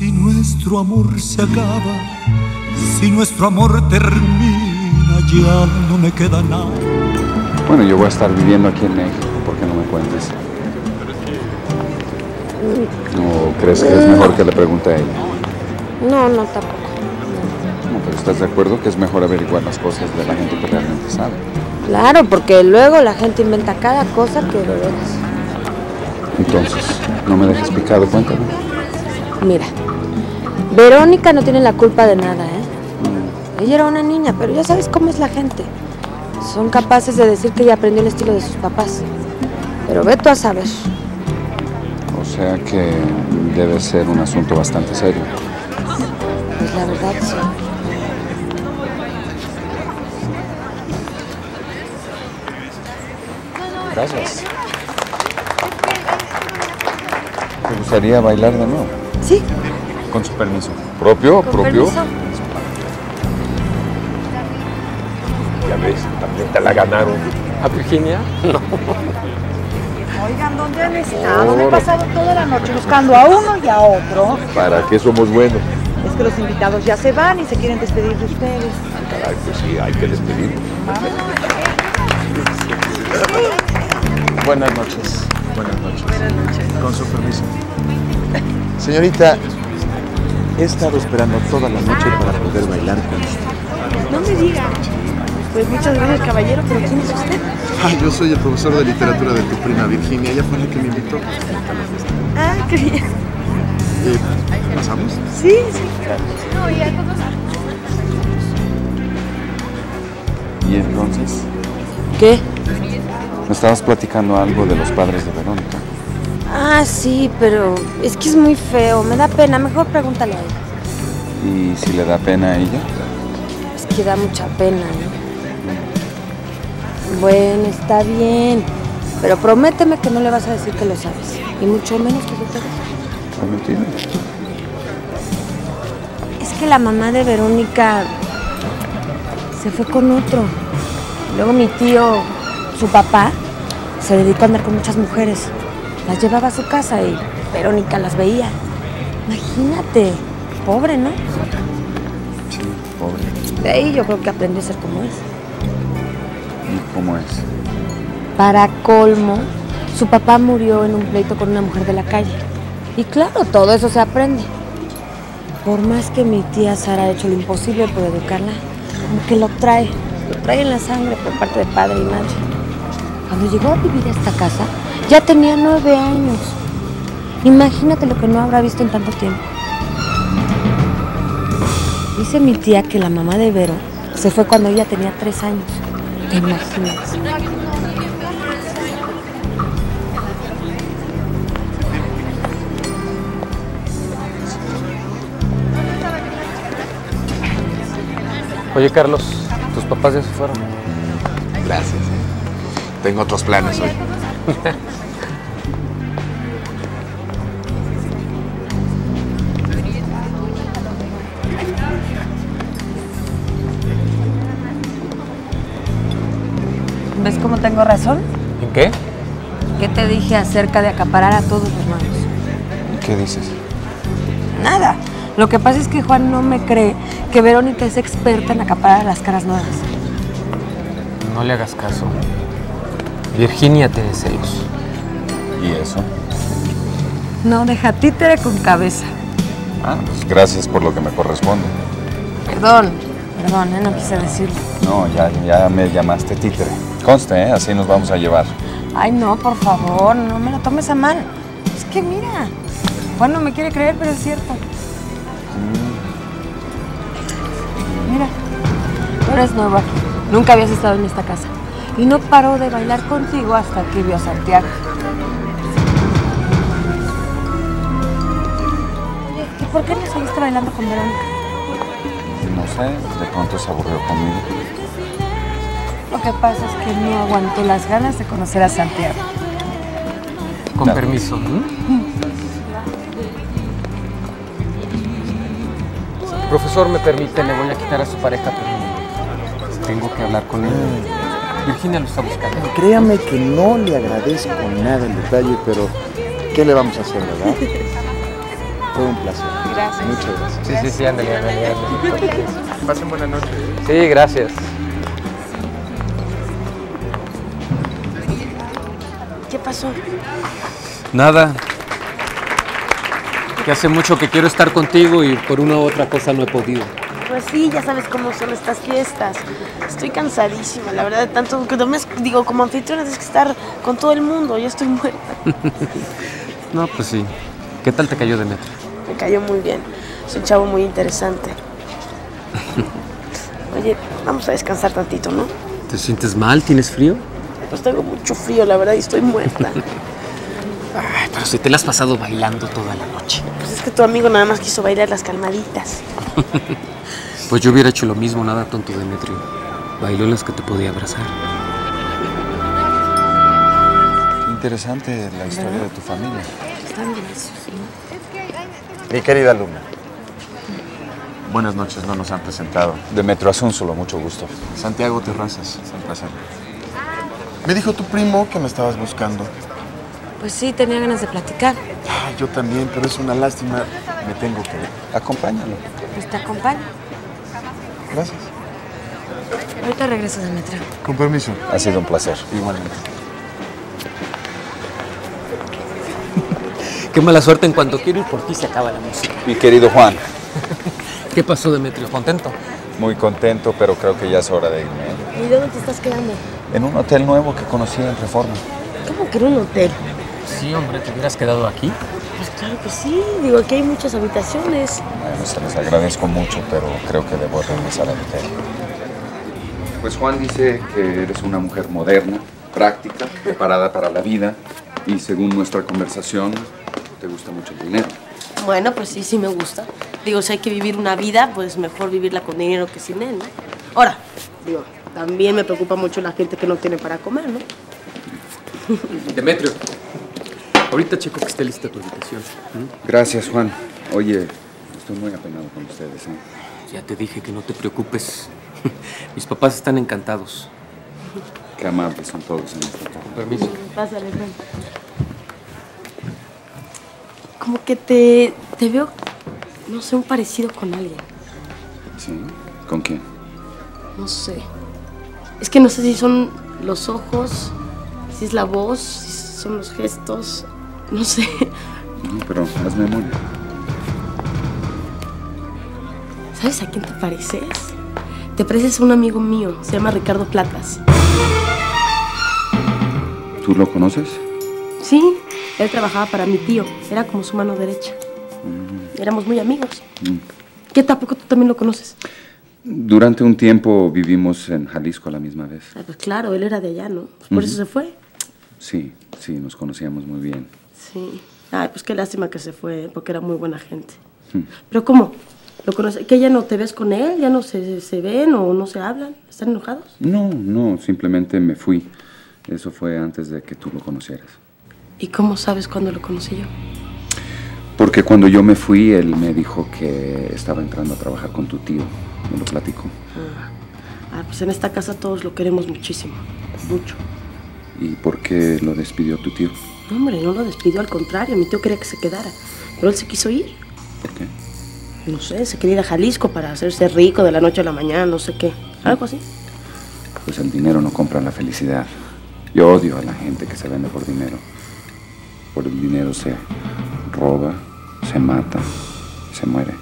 Si nuestro amor se acaba, si nuestro amor termina, ya no me queda nada. Bueno, yo voy a estar viviendo aquí en México, ¿por qué no me cuentes? ¿No crees que es mejor que le pregunte a ella? No, no, tampoco. No, pero ¿estás de acuerdo que es mejor averiguar las cosas de la gente que realmente sabe? Claro, porque luego la gente inventa cada cosa que de veras. Entonces, no me dejes picado, cuéntame. Mira, Verónica no tiene la culpa de nada, ¿eh? Ella era una niña, pero ya sabes cómo es la gente. Son capaces de decir que ella aprendió el estilo de sus papás. Pero ve tú a saber. O sea que debe ser un asunto bastante serio. Pues la verdad, sí. Gracias. ¿Te gustaría bailar de nuevo? Sí. Con su permiso. ¿Propio? Con ¿Propio? permiso. Ya ves, también te la ganaron. ¿A Virginia? No. Oigan, ¿dónde han estado? Me he pasado toda la noche buscando a uno y a otro. ¿Para qué somos buenos? Es que los invitados ya se van y se quieren despedir de ustedes. Caray, pues sí, hay que despedirnos. Buenas noches. Buenas noches. Buenas noches. Con su permiso. Señorita, he estado esperando toda la noche para poder bailar con usted. No me diga. Pues muchas gracias, caballero, pero ¿quién es usted? Yo soy el profesor de literatura de tu prima Virginia. Ella fue la que me invitó. Ah, qué bien. ¿Pasamos? Sí, sí. No, ya todos. ¿Y entonces? ¿Qué? Me estabas platicando algo de los padres de Verónica. Ah, sí, pero es que es muy feo. Me da pena. Mejor pregúntale a ella. ¿Y si le da pena a ella? Es que da mucha pena, ¿no? Bueno, está bien. Pero prométeme que no le vas a decir que lo sabes. Y mucho menos que yo te deje. Prometido. Es que la mamá de Verónica se fue con otro. Luego mi tío, su papá, se dedicó a andar con muchas mujeres. Las llevaba a su casa y Verónica las veía. Imagínate, pobre, ¿no? Sí, pobre. De ahí yo creo que aprendió a ser como es. ¿Y cómo es? Para colmo, su papá murió en un pleito con una mujer de la calle. Y claro, todo eso se aprende. Por más que mi tía Sara ha hecho lo imposible por educarla, como que lo trae en la sangre por parte de padre y madre. Cuando llegó a vivir a esta casa, ya tenía 9 años. Imagínate lo que no habrá visto en tanto tiempo. Dice mi tía que la mamá de Vero se fue cuando ella tenía 3 años. ¿Te imaginas? Oye, Carlos, tus papás ya se fueron. Gracias. Tengo otros planes hoy. ¿Ves cómo tengo razón? ¿En qué? ¿Qué te dije acerca de acaparar a todos los manos? ¿Qué dices? Nada. Lo que pasa es que Juan no me cree que Verónica es experta en acaparar a las caras nuevas. No le hagas caso. Virginia tiene celos. ¿Y eso? No, deja títere con cabeza. Ah, pues gracias por lo que me corresponde. Perdón, no quise decirlo. No, ya me llamaste títere. Conste, así nos vamos a llevar. Ay, no, por favor, no me lo tomes a mal. Es que mira, Juan no me quiere creer, pero es cierto. Mira, tú eres nuevo aquí. Nunca habías estado en esta casa. Y no paró de bailar contigo hasta que vio a Santiago. Oye, ¿y por qué no seguiste bailando con Verónica? No sé, de pronto se aburrió conmigo. Lo que pasa es que no aguantó las ganas de conocer a Santiago. Con No. permiso. Profesor, me permite, le voy a quitar a su pareja, pero tengo que hablar con él. Virginia lo está buscando. Créame que no le agradezco nada el detalle, pero ¿qué le vamos a hacer, verdad? Fue un placer. Gracias. Muchas gracias. Sí, ándale. Pasen buena noche. Sí, gracias. ¿Qué pasó? Nada. Que hace mucho que quiero estar contigo y por una u otra cosa no he podido. Pues sí, ya sabes cómo son estas fiestas. Estoy cansadísima, la verdad, de tanto que digo, como anfitriona tienes que estar con todo el mundo, yo estoy muerta. No, pues sí. ¿Qué tal te cayó Demetrio? Me cayó muy bien. Es un chavo muy interesante. Oye, vamos a descansar tantito, ¿no? ¿Te sientes mal? ¿Tienes frío? Pues tengo mucho frío, la verdad, y estoy muerta. Ay, pero si te la has pasado bailando toda la noche. Pues es que tu amigo nada más quiso bailar las calmaditas. Pues yo hubiera hecho lo mismo, nada tonto, Demetrio. Bailó en las que te podía abrazar. Interesante la historia de tu familia. Están graciosos, ¿no? Mi querida alumna. Buenas noches, no nos han presentado. Demetrio Asúnzolo, mucho gusto. Santiago Terrazas, es un placer. Me dijo tu primo que me estabas buscando. Pues sí, tenía ganas de platicar. Ay, yo también, pero es una lástima. Me tengo que ir. Acompáñalo. Pues te acompaño. Gracias. Ahorita regreso, Demetrio. Con permiso. Ha sido un placer. Igualmente. Qué mala suerte, en cuanto quiero ir por ti se acaba la música. Mi querido Juan, ¿Qué pasó, Demetrio? ¿Contento? muy contento, pero creo que ya es hora de irme. ¿Y dónde te estás quedando? En un hotel nuevo que conocí en Reforma. ¿Cómo que en un hotel? Sí, hombre, ¿te hubieras quedado aquí? Pues claro que sí. Digo, aquí hay muchas habitaciones. Bueno, se les agradezco mucho, pero creo que debo regresar al hotel. Pues Juan dice que eres una mujer moderna, práctica, preparada para la vida y según nuestra conversación, te gusta mucho el dinero. Bueno, pues sí, sí me gusta. Digo, si hay que vivir una vida, pues mejor vivirla con dinero que sin él, ¿no? Ahora, digo, también me preocupa mucho la gente que no tiene para comer, ¿no? Demetrio, ahorita checo que esté lista tu habitación. Gracias, Juan. Oye, estoy muy apenado con ustedes, ¿eh? Ya te dije que no te preocupes. Mis papás están encantados. Qué amables son todos en esta casa. Con permiso. Pásale, ven. Como que te veo, no sé, un parecido con alguien. ¿Sí? ¿Con quién? No sé. Es que no sé si son los ojos, si es la voz, si son los gestos. No sé. No, pero haz memoria. ¿Sabes a quién te pareces? Te pareces a un amigo mío, se llama Ricardo Platas. ¿Tú lo conoces? Sí, él trabajaba para mi tío, era como su mano derecha. Éramos muy amigos. ¿Qué tampoco tú también lo conoces? Durante un tiempo vivimos en Jalisco a la misma vez. Ah, pues claro, él era de allá, ¿no? Pues por eso se fue. Sí, sí, nos conocíamos muy bien. Sí. Ay, pues qué lástima que se fue, porque era muy buena gente. ¿Pero cómo? ¿Lo conoces? ¿Que ya no te ves con él? ¿Ya no se ven o no se hablan? ¿Están enojados? No, simplemente me fui. Eso fue antes de que tú lo conocieras. ¿Y cómo sabes cuándo lo conocí yo? Porque cuando yo me fui, él me dijo que estaba entrando a trabajar con tu tío. Me lo platicó. Pues en esta casa todos lo queremos muchísimo. Mucho. ¿Y por qué lo despidió tu tío? No, hombre, no lo despidió, al contrario. Mi tío quería que se quedara. Pero él se quiso ir. ¿Por qué? No sé, se quería ir a Jalisco para hacerse rico de la noche a la mañana, no sé qué. Algo así. Pues el dinero no compra la felicidad. Yo odio a la gente que se vende por dinero. Por el dinero se roba, se mata, se muere.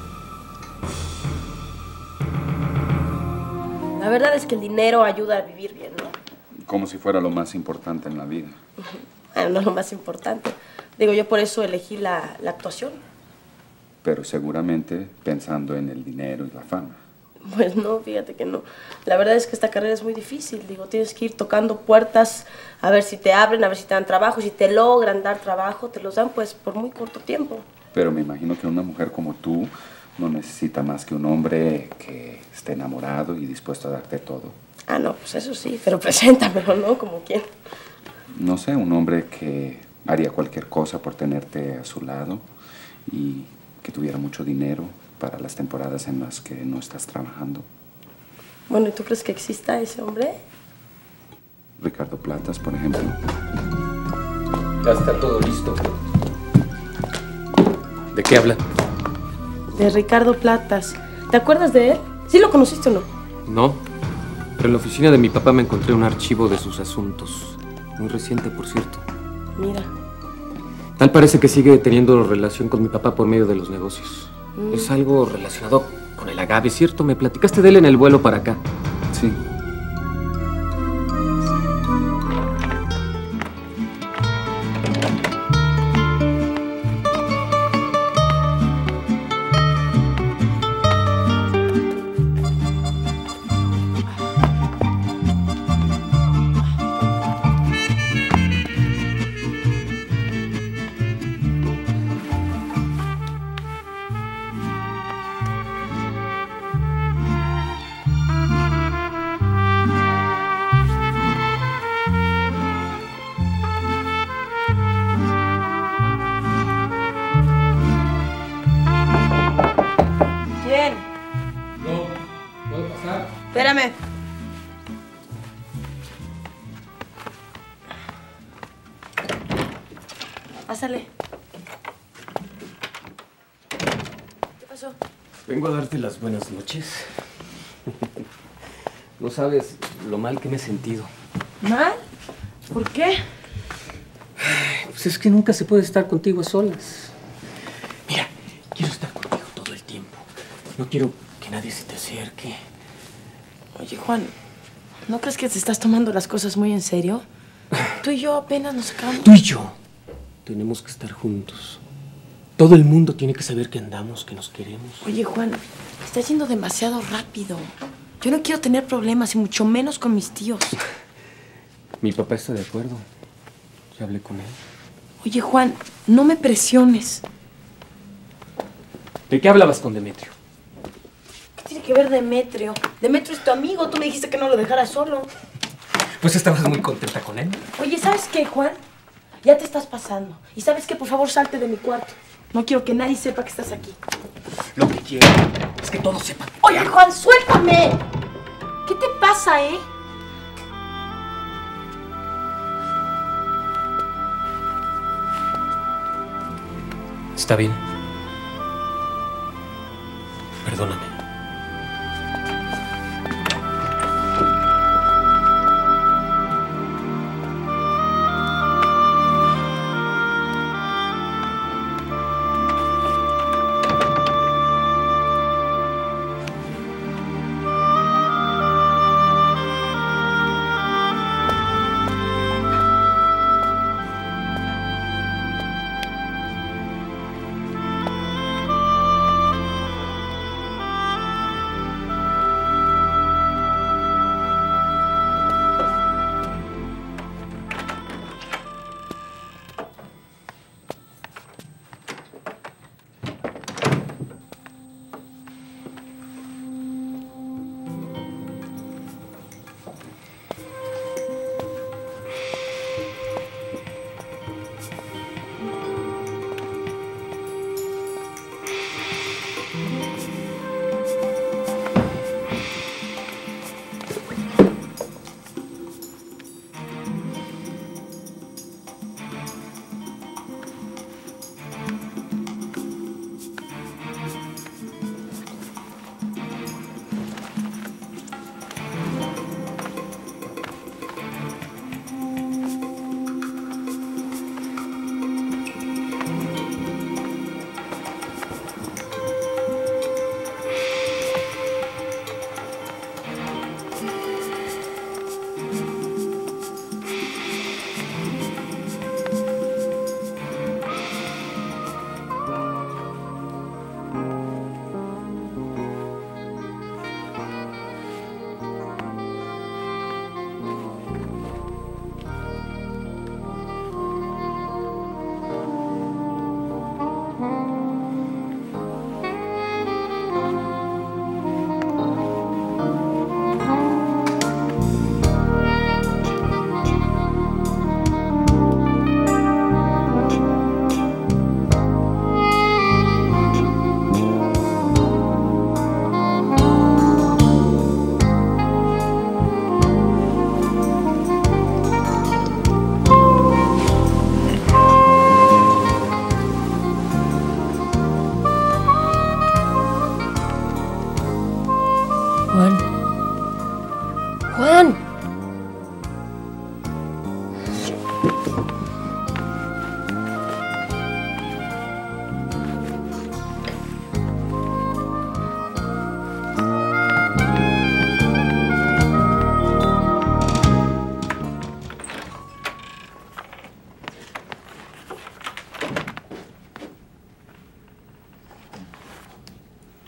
La verdad es que el dinero ayuda a vivir bien, ¿no? Como si fuera lo más importante en la vida. Bueno, no es lo más importante. Digo, yo por eso elegí la actuación. Pero seguramente pensando en el dinero y la fama. Pues no, fíjate que no. La verdad es que esta carrera es muy difícil. Digo, tienes que ir tocando puertas a ver si te abren, a ver si te dan trabajo. Si te logran dar trabajo, te los dan pues por muy corto tiempo. Pero me imagino que una mujer como tú no necesita más que un hombre que esté enamorado y dispuesto a darte todo. Ah, no, pues eso sí, pero preséntamelo, ¿no? Como quién. No sé, un hombre que haría cualquier cosa por tenerte a su lado y que tuviera mucho dinero para las temporadas en las que no estás trabajando. Bueno, ¿y tú crees que exista ese hombre? Ricardo Platas, por ejemplo. Ya está todo listo. ¿De qué hablan? De Ricardo Platas. ¿Te acuerdas de él? ¿Sí lo conociste o no? No, pero en la oficina de mi papá me encontré un archivo de sus asuntos. Muy reciente, por cierto. Mira. Tal parece que sigue teniendo relación con mi papá por medio de los negocios. Es algo relacionado con el agave, ¿cierto? Me platicaste de él en el vuelo para acá. Sí. ¿Quién? ¿Puedo pasar? Espérame. Pásale. ¿Qué pasó? Vengo a darte las buenas noches. No sabes lo mal que me he sentido. ¿Mal? ¿Por qué? Pues es que nunca se puede estar contigo a solas. Mira, quiero estar contigo todo el tiempo. No quiero que nadie se te acerque. Oye, Juan, ¿no crees que te estás tomando las cosas muy en serio? Tú y yo apenas nos acabamos... Tú y yo tenemos que estar juntos. Todo el mundo tiene que saber que andamos, que nos queremos. Oye, Juan, estás yendo demasiado rápido. Yo no quiero tener problemas, y mucho menos con mis tíos. Mi papá está de acuerdo. Ya hablé con él. Oye, Juan, no me presiones. ¿De qué hablabas con Demetrio? ¿Qué tiene que ver Demetrio? Demetrio es tu amigo. Tú me dijiste que no lo dejara solo. Pues estabas muy contenta con él. Oye, ¿sabes qué, Juan? Ya te estás pasando. Y ¿sabes qué? Por favor, salte de mi cuarto. No quiero que nadie sepa que estás aquí. Lo que quiero es que todos sepan. Oye, Juan, suéltame. ¿Qué te pasa, eh? Está bien. Perdóname.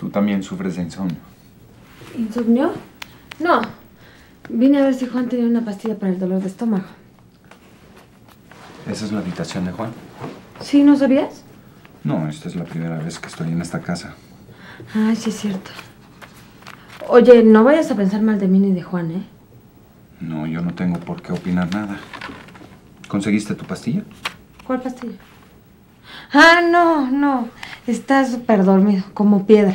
¿Tú también sufres de insomnio? ¿Insomnio? No. Vine a ver si Juan tenía una pastilla para el dolor de estómago. ¿Esa es la habitación de Juan? ¿Sí? ¿No sabías? No, esta es la primera vez que estoy en esta casa. Ay, sí es cierto. Oye, no vayas a pensar mal de mí ni de Juan, ¿eh? No, yo no tengo por qué opinar nada. ¿Conseguiste tu pastilla? ¿Cuál pastilla? Ah, no. Está súper dormido, como piedra.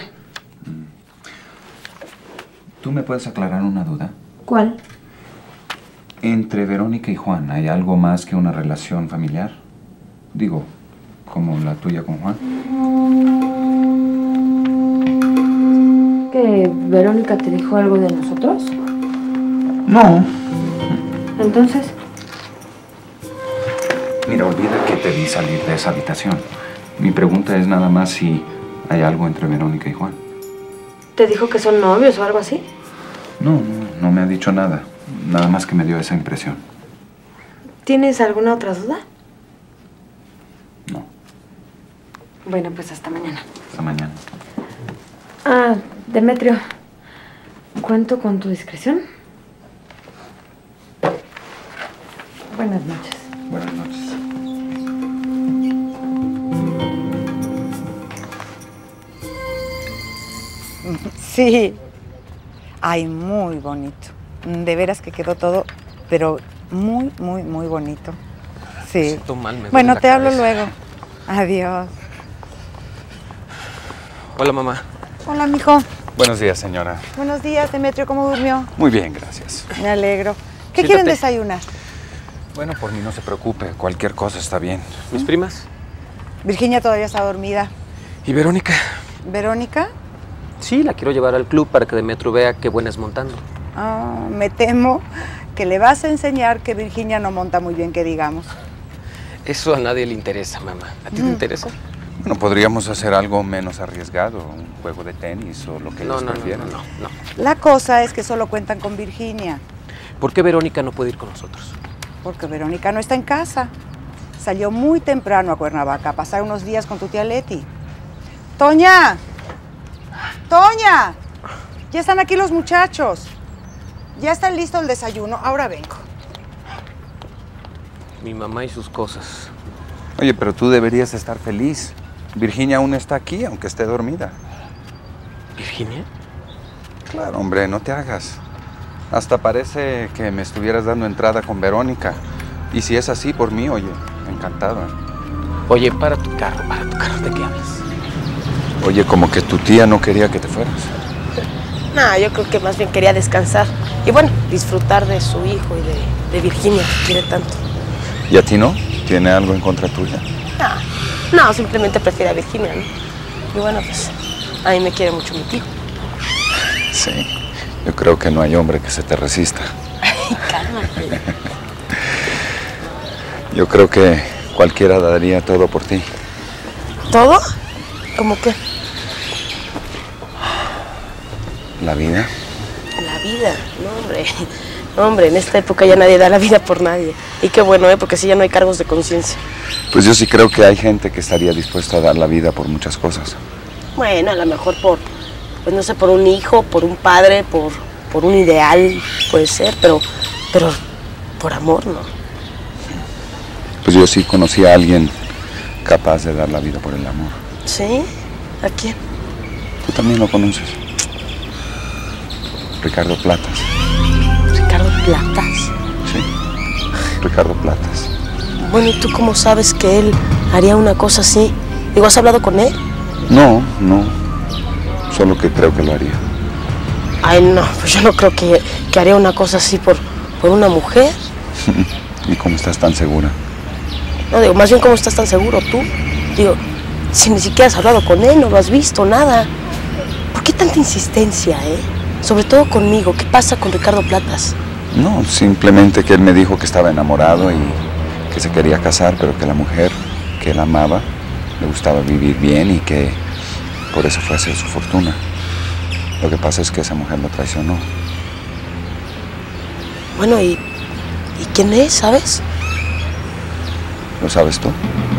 ¿Tú me puedes aclarar una duda? ¿Cuál? Entre Verónica y Juan, ¿hay algo más que una relación familiar? Digo, como la tuya con Juan. ¿Que Verónica te dijo algo de nosotros? No. Entonces, Mira, olvida que te vi salir de esa habitación. Mi pregunta es nada más si hay algo entre Verónica y Juan. ¿te dijo que son novios o algo así? No me ha dicho nada. Nada más que me dio esa impresión. ¿Tienes alguna otra duda? No. Bueno, pues hasta mañana. Hasta mañana. Ah, Demetrio, ¿cuento con tu discreción? Buenas noches. Buenas noches. Sí. Ay, muy bonito. De veras que quedó todo, pero muy bonito. Sí. Me siento mal, me duele Bueno, la te hablo cabeza. luego. Adiós. Hola, mamá. Hola, mijo. Buenos días, señora. Buenos días, Demetrio. ¿Cómo durmió? Muy bien, gracias. Me alegro. ¿Qué Siéntate. quieren desayunar? Bueno, por mí no se preocupe. Cualquier cosa está bien. ¿Mis primas? Virginia todavía está dormida. ¿Y Verónica? ¿Verónica? Sí, la quiero llevar al club para que Demetrio vea qué buena es montando. Ah, me temo que le vas a enseñar que Virginia no monta muy bien, que digamos. Eso a nadie le interesa, mamá. ¿A ti te interesa? Bueno, podríamos hacer algo menos arriesgado. Un juego de tenis o lo que ellos prefieran. No. La cosa es que solo cuentan con Virginia, ¿Por qué Verónica no puede ir con nosotros? porque Verónica no está en casa. Salió muy temprano a Cuernavaca a pasar unos días con tu tía Leti. ¡Toña! ¡Toña! Ya están aquí los muchachos. Ya está listo el desayuno. Ahora vengo. Mi mamá y sus cosas. Oye, pero tú deberías estar feliz. Virginia aún está aquí, aunque esté dormida. ¿Virginia? Claro, hombre, no te hagas. Hasta parece que me estuvieras dando entrada con Verónica. Y si es así, por mí, oye, encantada. Oye, para tu carro, ¿de qué hablas? Oye, como que tu tía no quería que te fueras. No, yo creo que más bien quería descansar. Y bueno, disfrutar de su hijo y de Virginia, que quiere tanto. ¿Y a ti no? ¿Tiene algo en contra tuya? No, simplemente prefiere a Virginia, ¿no? Y bueno, pues a mí me quiere mucho mi tío. Sí, yo creo que no hay hombre que se te resista. Ay, cálmate. Yo creo que cualquiera daría todo por ti. ¿Todo? ¿Cómo qué? ¿La vida? La vida, no, hombre. No, hombre, en esta época ya nadie da la vida por nadie. Y qué bueno, porque así ya no hay cargos de conciencia. Pues yo sí creo que hay gente que estaría dispuesta a dar la vida por muchas cosas. Bueno, a lo mejor pues no sé, por un hijo, por un padre, por un ideal, puede ser, pero por amor, no. Pues yo sí conocí a alguien capaz de dar la vida por el amor. ¿Sí? ¿A quién? ¿Tú también lo conoces? Ricardo Platas. ¿Ricardo Platas? Sí, Ricardo Platas. Bueno, ¿y tú cómo sabes que él haría una cosa así? Digo, ¿has hablado con él? No, solo que creo que lo haría. Ay, no, pues yo no creo que haría una cosa así por una mujer. ¿Y cómo estás tan segura? No, digo, más bien, ¿cómo estás tan seguro tú? Digo, si ni siquiera has hablado con él, no lo has visto, nada. ¿Por qué tanta insistencia, Sobre todo conmigo. ¿Qué pasa con Ricardo Platas? No, simplemente que él me dijo que estaba enamorado y que se quería casar, pero que la mujer que él amaba le gustaba vivir bien y que por eso fue a hacer su fortuna. Lo que pasa es que esa mujer lo traicionó. Bueno, ¿y quién es, sabes? ¿Lo sabes tú?